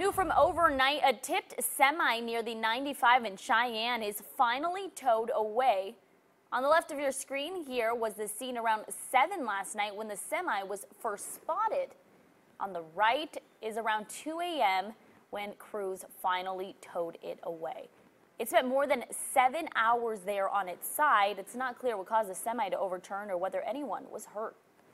New from overnight, a tipped semi near the 95 in Cheyenne is finally towed away. On the left of your screen here was the scene around 7 last night when the semi was first spotted. On the right is around 2 a.m. when crews finally towed it away. It spent more than 7 hours there on its side. It's not clear what caused the semi to overturn or whether anyone was hurt.